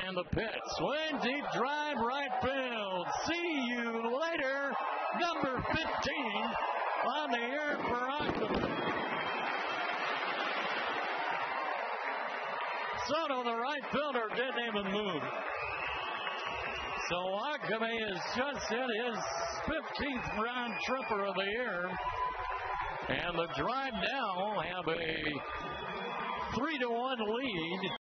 And the pitch. Swing, deep drive, right field. See you later. Number 15 on the air for Octomay. Soto, the right fielder, didn't even move. So Octomay has just hit his 15th round tripper of the year. And the Drive now have a 3-1 lead.